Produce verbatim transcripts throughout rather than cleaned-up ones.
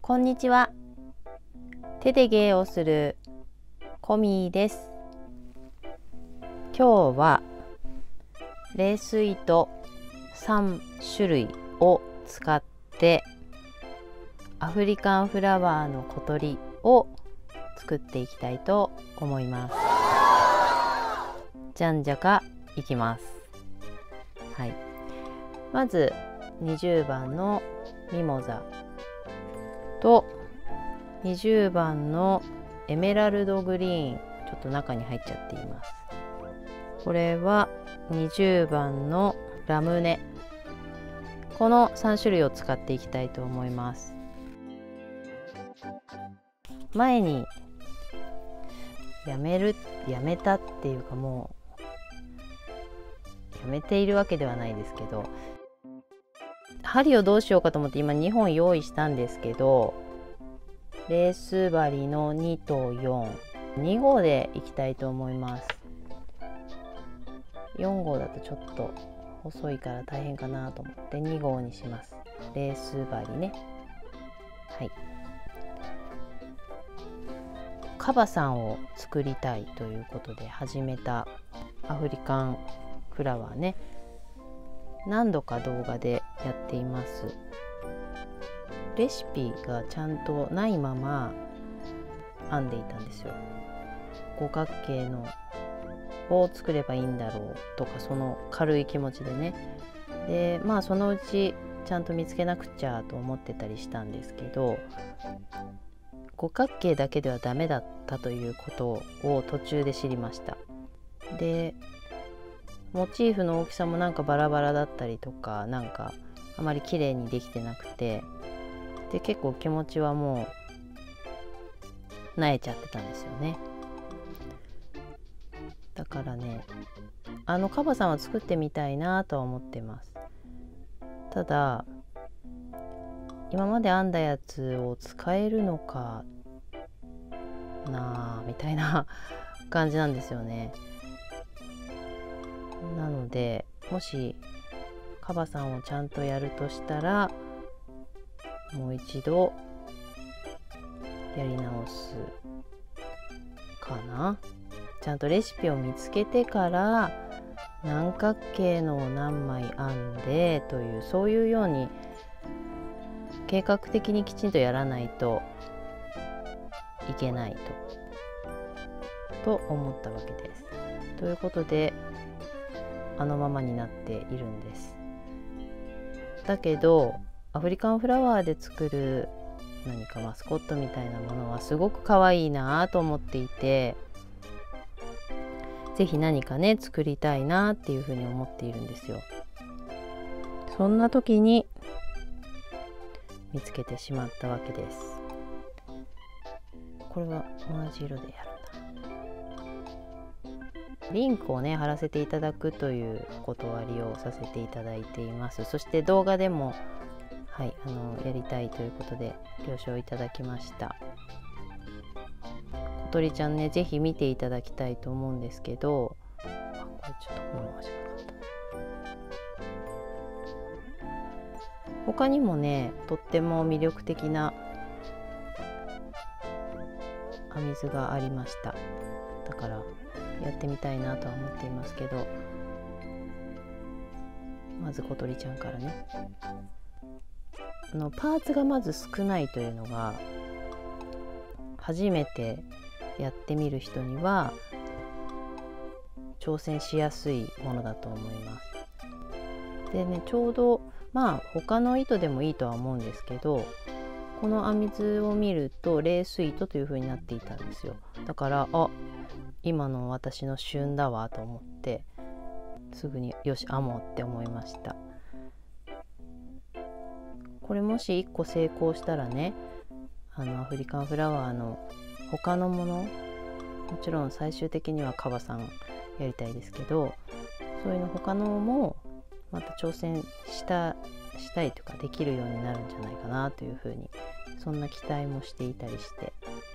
こんにちは。手で芸をするコミーです。今日はレース糸さん種類を使ってアフリカンフラワーの小鳥を作っていきたいと思います。じゃんじゃかいきます。はい、まずにじゅうばんのミモザとにじゅうばんのエメラルドグリーン、ちょっと中に入っちゃっています。これはにじゅうばんのラムネ、このさん種類を使っていきたいと思います。前にやめるやめたっていうか、もうやめているわけではないですけど、針をどうしようかと思って今にほん用意したんですけど、レース針のにとよん、に号でいきたいと思います。よん号だとちょっと細いから大変かなと思ってに号にします。レース針ね。はい。カバさんを作りたいということで始めたアフリカンフラワーね。何度か動画でやっています。レシピがちゃんとないまま編んでいたんですよ。五角形のを作ればいいんだろうとか、その軽い気持ちでね。でまあそのうちちゃんと見つけなくちゃと思ってたりしたんですけど、五角形だけではダメだったということを途中で知りました。でモチーフの大きさもなんかバラバラだったりとか、なんかあまり綺麗にできてなくて、で結構気持ちはもう萎えちゃってたんですよね。だからね、あのカバさんは作ってみたいなとは思ってます。ただ今まで編んだやつを使えるのかなあみたいな感じなんですよね。なのでもしカバさんをちゃんとやるとしたら、もう一度やり直すかな。ちゃんとレシピを見つけてから何角形のを何枚編んでという、そういうように計画的にきちんとやらないといけないとと思ったわけです。ということであのままになっているんです。だけどアフリカンフラワーで作る何かマスコットみたいなものはすごく可愛いなと思っていて、是非何かね作りたいなっていうふうに思っているんですよ。そんな時に見つけてしまったわけです。これは同じ色でやるんだ。リンクをね貼らせていただくという断りをさせていただいています。そして動画でもはい、あのやりたいということで了承いただきました。小鳥ちゃんね、ぜひ見ていただきたいと思うんですけど、あ、これちょっとこのままじゃなかった。他にもね、とっても魅力的な編み図がありました。だからやってみたいなとは思っていますけど、まず小鳥ちゃんからね。あのパーツがまず少ないというのが、初めてやってみる人には挑戦しやすいものだと思います。でね、ちょうどまあ他の糸でもいいとは思うんですけど、この編み図を見るとレース糸という風になっていたんですよ。だからあ、今の私の旬だわと思ってすぐによし編もうって思いました。これもしいっこ成功したらね、あのアフリカンフラワーの他のもの、もちろん最終的にはカバさんやりたいですけど、そういうの他のもまた挑戦したしたいとかできるようになるんじゃないかなというふうに、そんな期待もしていたりして、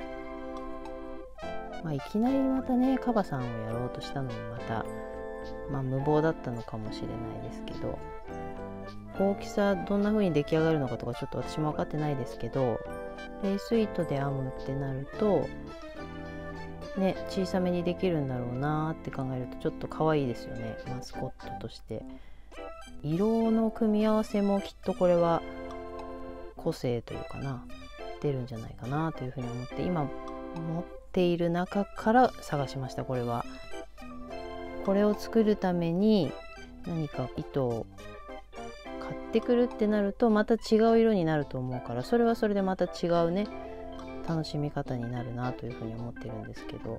まあ、いきなりまたねカバさんをやろうとしたのもまた、まあ、無謀だったのかもしれないですけど、大きさどんな風に出来上がるのかとかちょっと私も分かってないですけど、 レース糸で編むってなるとね、小さめにできるんだろうなって考えるとちょっと可愛いですよね、マスコットとして。色の組み合わせもきっとこれは個性というかな、出るんじゃないかなというふうに思って、今持っている中から探しました。これはこれを作るために何か糸を買ってくるってなるとまた違う色になると思うから、それはそれでまた違うね楽しみ方になるなというふうに思ってるんですけど、よ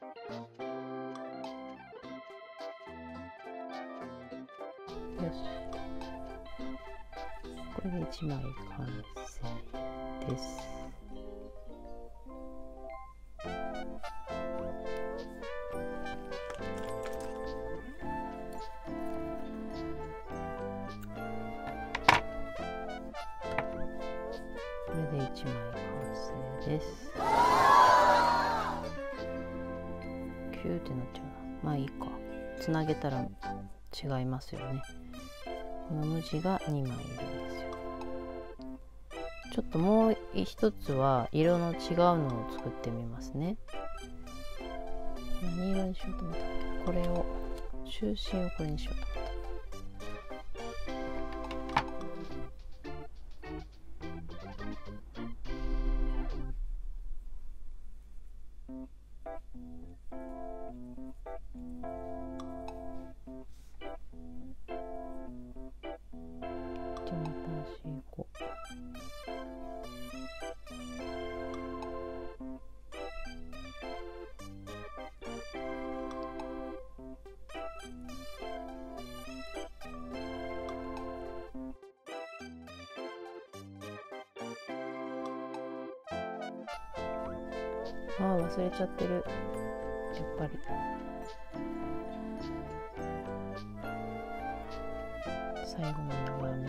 し、これでいちまい完成です。これでいちまい完成です。キューってなっちゃうな。まあいいか。つなげたら違いますよね。この無地がにまいいるんですよ。ちょっともう一つは色の違うのを作ってみますね。何色にしようと思ったっけ。これを中心をこれにしようと思った。ああ、忘れちゃってる。やっぱり最後の長編み。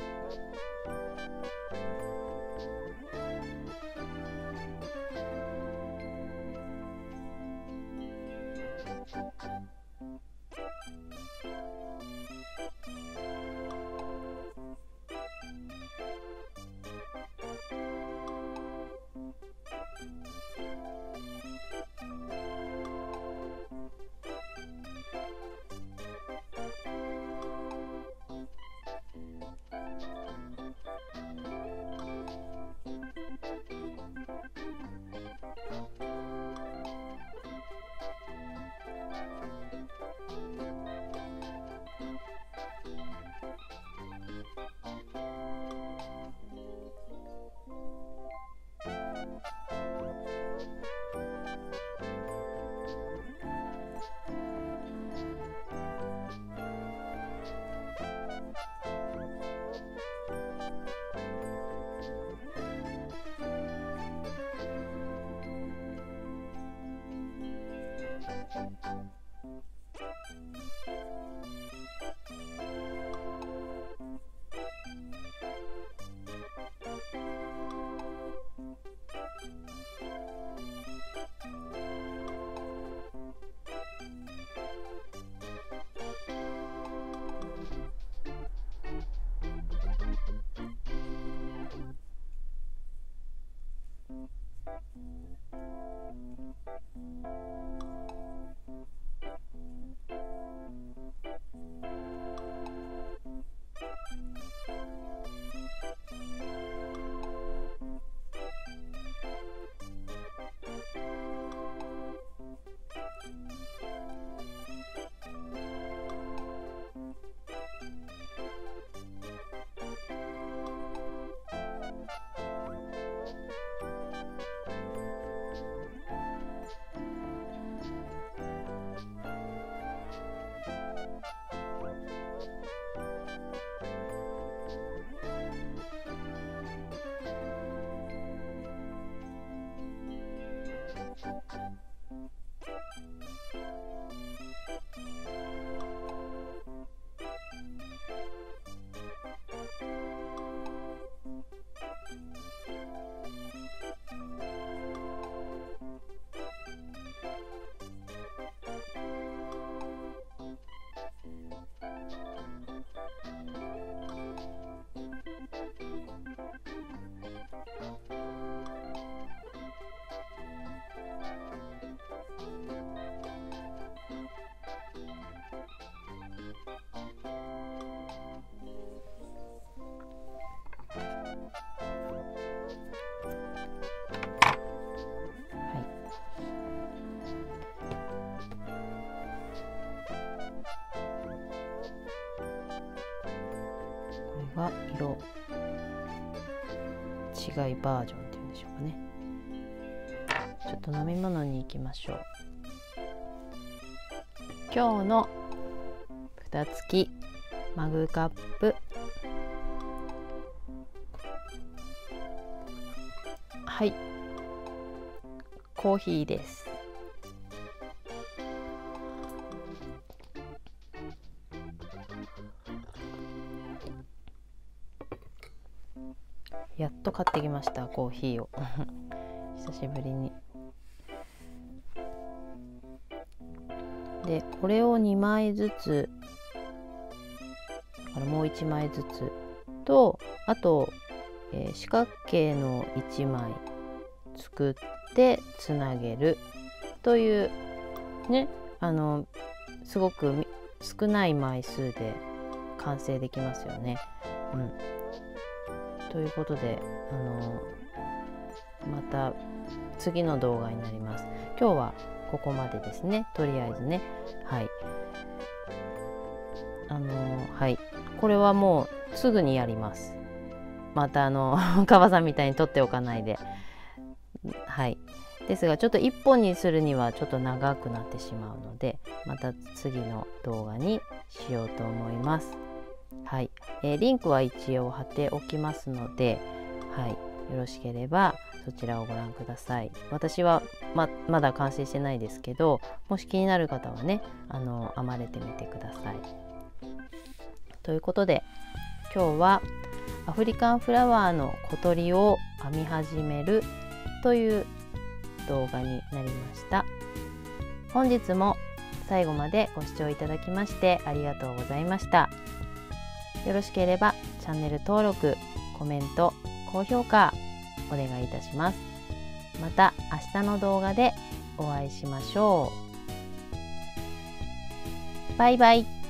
が色違いバージョンっていうんでしょうかね。ちょっと飲み物に行きましょう。今日の蓋付きマグカップ、はい、コーヒーです。やっと買ってきました、コーヒーを久しぶりに。でこれをにまいずつ、からもういちまいずつと、あと、えー、四角形のいちまい作ってつなげるというね、あのすごく少ない枚数で完成できますよね。うん、ということで、あのまた次の動画になります。今日はここまでですね、とりあえずね。はい。あのはい。これはもうすぐにやります。またあのカバさんみたいに撮っておかないで。はい。ですがちょっといっぽんにするにはちょっと長くなってしまうので、また次の動画にしようと思います。はい。えー、リンクは一応貼っておきますので、はい。よろしければそちらをご覧ください。私は ま, まだ完成してないですけど、もし気になる方はね、あの編まれてみてください。ということで、今日はアフリカンフラワーの小鳥を編み始めるという動画になりました。本日も最後までご視聴いただきましてありがとうございました。よろしければチャンネル登録、コメント、高評価お願いいたします。また明日の動画でお会いしましょう。バイバイ。